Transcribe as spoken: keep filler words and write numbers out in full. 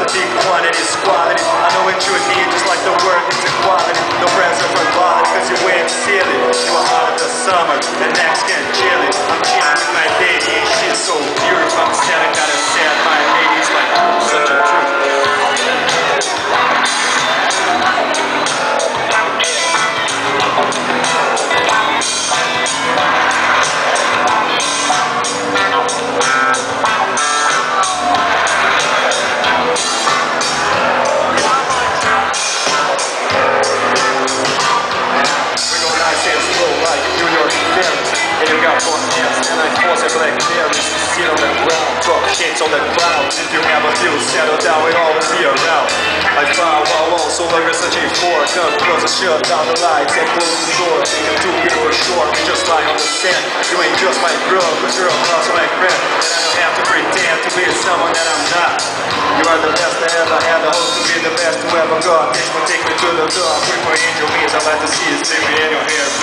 big quantities, quality. I know what you need, just like the word is equality. No pressure for quality, cause you went silly. You are out of the summer, and next can chill it. I'm cheating with my baby, and she's so beautiful. I'm selling, gotta sell my ladies like such a truth. Shades on the ground. If you ever feel settled down, we'll always be around. I found what I want, so long as searching for. Come close and shut down the lights and close the door. They can do it for sure, we just lie on the sand. You ain't just my bro, cause you're a close my friend. And I don't have to pretend to be someone that I'm not. You are the best I ever had, I hope to be the best who ever got. Bitch will take me to the door, pray for angel wings, I'd like to see his baby in your hair.